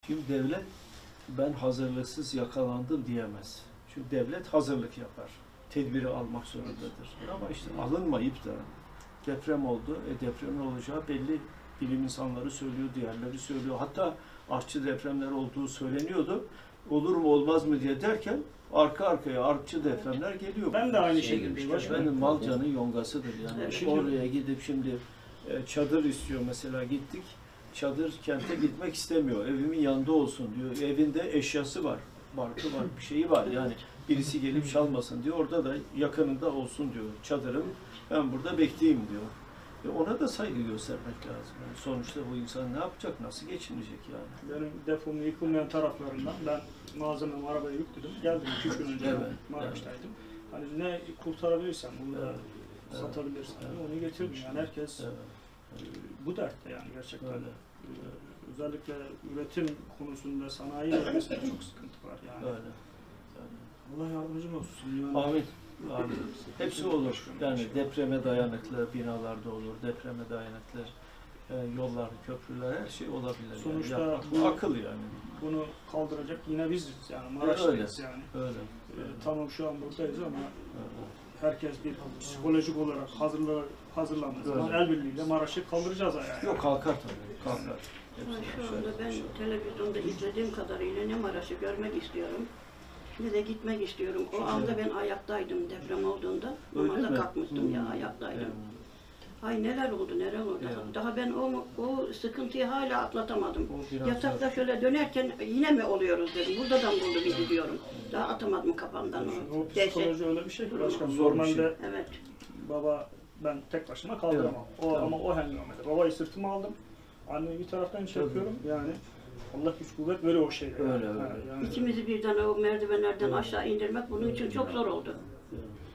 Şimdi devlet ben hazırlıksız yakalandım diyemez. Çünkü devlet hazırlık yapar. Tedbiri almak zorundadır. Ama işte alınmayıp da deprem oldu. Depremin olacağı belli, bilim insanları söylüyor, diğerleri söylüyor. Hatta artçı depremler olduğu söyleniyordu. Olur mu olmaz mı diye derken arka arkaya artçı depremler geliyor. Ben de aynı şekilde başkanım. Benim Malca'nın yongasıdır yani. Evet. Oraya gidip şimdi çadır istiyor mesela, gittik. Çadır kente gitmek istemiyor. Evimin yanında olsun diyor. Evinde eşyası var. Barkı var, bir şeyi var. Yani birisi gelip çalmasın diyor. Orada da yakınında olsun diyor. Çadırım, ben burada bekleyeyim diyor. Ona da saygı göstermek lazım. Yani sonuçta bu insan ne yapacak, nasıl geçinecek yani? Benim depomun yıkılmayan taraflarından ben malzememi arabaya yükledim. Geldim 2 gün önce Evet, Maraş'taydım. Hani ne kurtarabilirsem, bunu da satabilirsem onu getirdim. Yani herkes bu dertte yani gerçekten. Öyle. Özellikle üretim konusunda sanayi bölgesinde çok sıkıntı var yani. Öyle. Allah yardımcın olsun. Yani. Amin. Amin. Hepsi olur. Yani depreme dayanıklı binalarda olur, depreme dayanıklı yollar, köprüler, her şey olabilir. Sonuçta yani. Bu akıl yani. Bunu kaldıracak yine biziz yani Maraş'tayız yani. Öyle. Tamam şu an buradayız ama herkes bir psikolojik olarak hazırlandığı zaman el birliğiyle Maraş'ı kaldıracağız yani. Yok, kalkar tabii. Kalkar. Şu anda ben televizyonda izlediğim kadarıyla ne Maraş'ı görmek istiyorum, ne de gitmek istiyorum. O anda ben ayaktaydım deprem olduğunda. Namaza kalkmıştım ya, ayaktaydım. Ay neler oldu, neler oldu. Daha ben o sıkıntıyı hala atlatamadım. Yatakta şöyle dönerken yine mi oluyoruz dedim. Burada da mı buldu bizi diyorum. Daha atamadım kafamdan o. O psikoloji öyle bir şey ki başkanım. Zor bir Normalde şey. Evet. baba ben tek başıma kaldıramam. Ama o hengamede. Babayı sırtıma aldım. Anneyi bir taraftan çekiyorum yani. Allah güç kuvvet veriyor o şeyde. Öyle. Yani. İkimizi birden o merdivenlerden aşağı indirmek bunun için çok zor oldu.